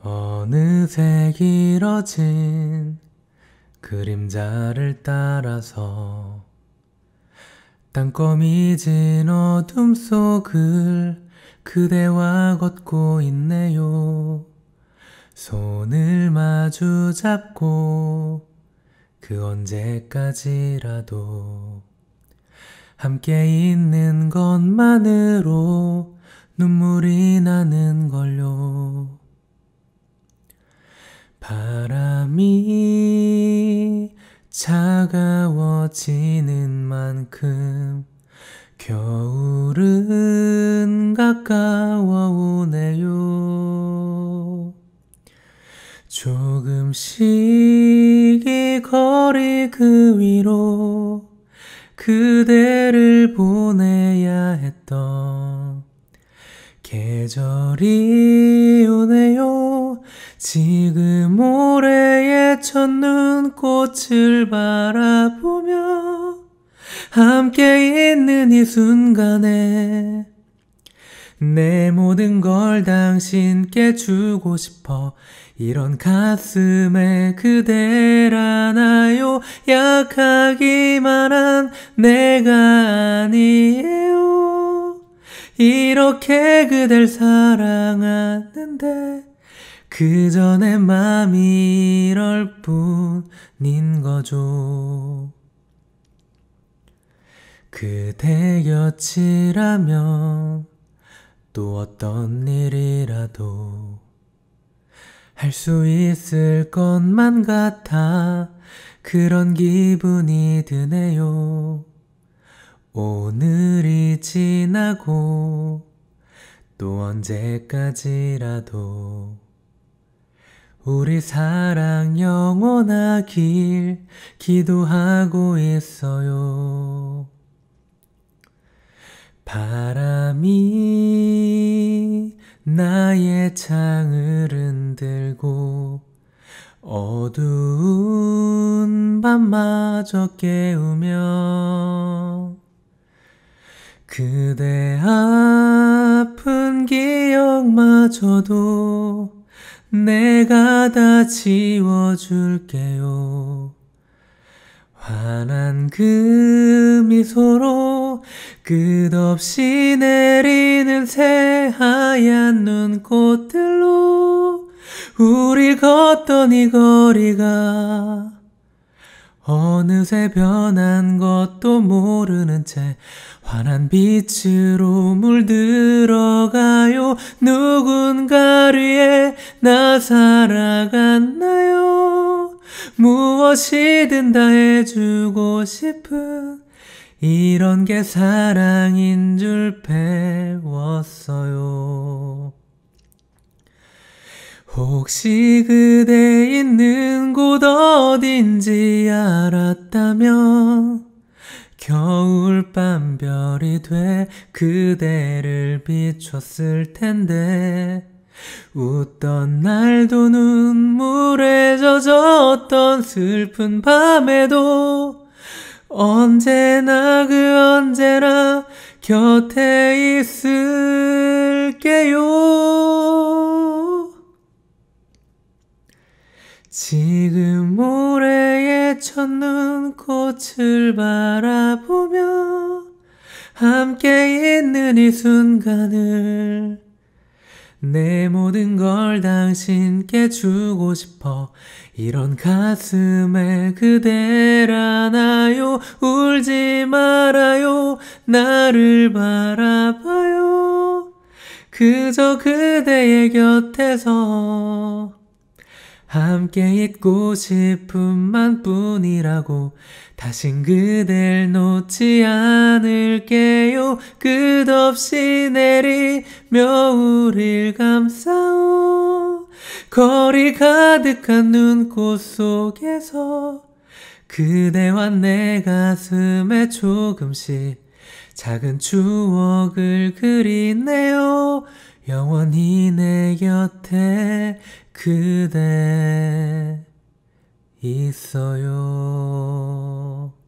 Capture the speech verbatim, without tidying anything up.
어느새 길어진 그림자를 따라서 땅거미진 어둠 속을 그대와 걷고 있네요. 손을 마주 잡고 그 언제까지라도 함께 있는 것만으로 눈물이 나는 걸요. 바람이 차가워지는 만큼 겨울은 가까워 오네요. 조금씩 이 거리 그 위로 그대를 보내야 했던 계절이 오네요. 지금 올해의 첫눈 꽃을 바라보며 함께 있는 이 순간에 내 모든 걸 당신께 주고 싶어. 이런 가슴에 그댈 안아요. 약하기만 한 내가 아니에요. 이렇게 그댈 사랑하는데 그저 내 맘이 이럴 뿐인 거죠. 그대 곁이라면 또 어떤 일이라도 할 수 있을 것만 같아 그런 기분이 드네요. 오늘이 지나고 또 언제까지라도 우리 사랑 영원하길 기도하고 있어요. 바람이 나의 창을 흔들고 어두운 밤마저 깨우며 그대 아픈 기억마저도 내가 다 지워줄게요. 환한 그 미소로 끝없이 내리는 새하얀 눈꽃들로 우리 걷던 이 거리가 어느새 변한 것도 모르는 채 환한 빛으로 물들어가요. 누군가를 위해 나 살아갔나요? 무엇이든 다 해주고 싶은 이런 게 사랑인 줄 배웠어요. 혹시 그대 있는 곳 어딘지 알았다면 겨울밤 별이 돼 그대를 비췄을 텐데 웃던 날도 눈물에 젖었던 슬픈 밤에도 언제나 그 언제나 곁에 있을게요. 지금 올해의 첫눈 꽃을 바라보며 함께 있는 이 순간을 내 모든 걸 당신께 주고 싶어. 이런 가슴에 그댈 안아요. 울지 말아요. 나를 바라봐요. 그저 그대의 곁에서 함께 있고 싶은 맘뿐이라고. 다신 그댈 놓지 않을게요. 끝없이 내리며 우릴 감싸오. 거리 가득한 눈꽃 속에서 그대와 내 가슴에 조금씩 작은 추억을 그리네요. 영원히 내 곁에 그대 있어요.